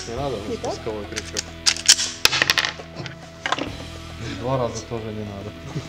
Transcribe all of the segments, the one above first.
Не надо на спусковой крючок. 2 раза тоже не надо.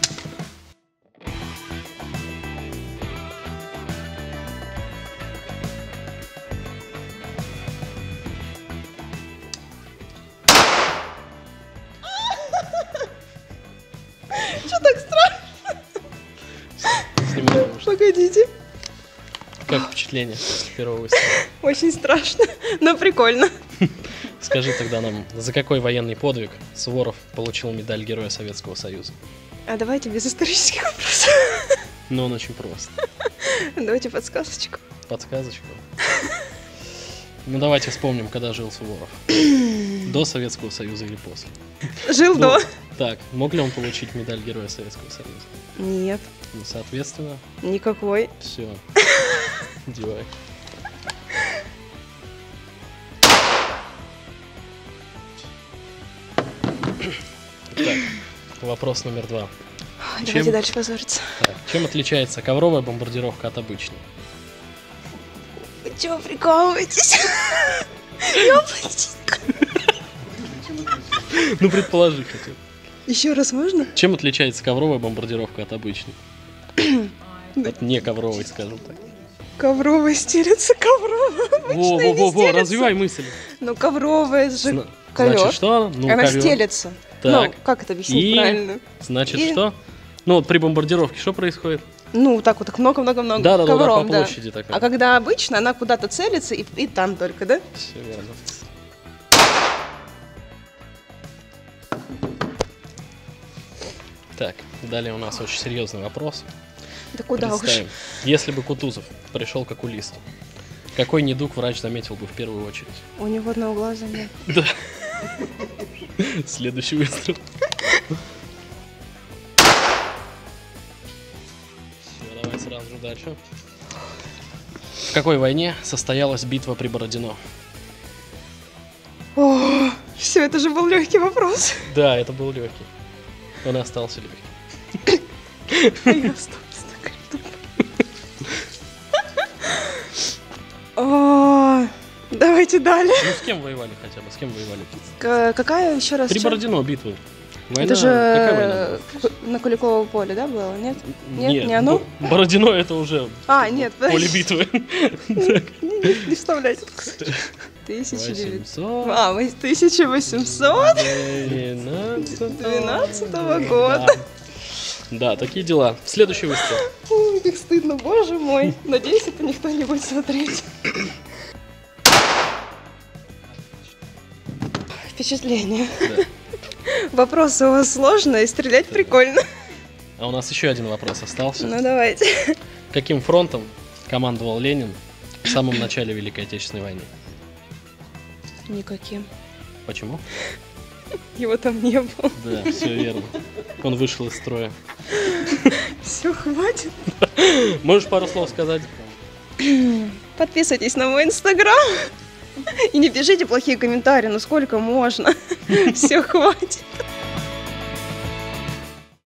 Что так страшно? Снимаем. Погодите. Как впечатление с первого выстрела? Очень страшно, но прикольно. Скажи тогда нам, за какой военный подвиг Суворов получил медаль Героя Советского Союза? А давайте без исторических вопросов. Ну, он очень прост. Давайте подсказочку. Подсказочку. Ну, давайте вспомним, когда жил Суворов. До Советского Союза или после? Жил до. Так, мог ли он получить медаль Героя Советского Союза? Нет. Ну, соответственно, Никакой. все. Девай. Так, вопрос номер 2. Давайте дальше позориться. Так, чем отличается ковровая бомбардировка от обычной? Вы чего прикалываетесь? Ёпать. Ну, предположи хотя бы. Еще раз можно? Чем отличается ковровая бомбардировка от обычной? От не ковровой, скажем так. Ковровая стелется, ковровая. Во, развивай мысль. Ну, ковровая же Значит, ковер. что? Ну, Она ковер. стелется. Так. Ну, как это объяснить И? правильно? Значит, И? что? Ну, вот при бомбардировке что происходит? Ну, так вот, так много-много-много. Да, ковром, по площади такая. А когда обычно, она куда-то целится и там только, да? Все верно. Так, далее у нас очень серьезный вопрос. Да куда уж. Представим, если бы Кутузов пришел к окулисту, какой недуг врач заметил бы в первую очередь? У него одного глаза нет. Да. Следующий выстрел. Все, давай сразу же дальше. В какой войне состоялась битва при Бородино? О, все, это же был легкий вопрос. Да, это был легкий. Он и остался легкий. А я осталась такая тупая. Давайте далее. Ну, с кем воевали хотя бы? С кем воевали? Какая еще раз? При Бородино битва. Война, Это какая война же на Куликово поле, да, было? Нет? Нет, не оно? Бородино это уже Нет, поле битвы. Не вставляйте. 800. 1812 года. Да, такие дела. Следующий выстрел. Ой, как стыдно, боже мой. Надеюсь, это никто не будет смотреть. Впечатление. Да. Вопросы у вас сложные, стрелять прикольно. А у нас еще один вопрос остался. Ну давайте. Каким фронтом командовал Ленин в самом начале Великой Отечественной войны? Никаким. Почему? Его там не было. Да, все верно. Он вышел из строя. Все, хватит. Можешь пару слов сказать? Подписывайтесь на мой инстаграм. И не пишите плохие комментарии, ну сколько можно. Все, хватит.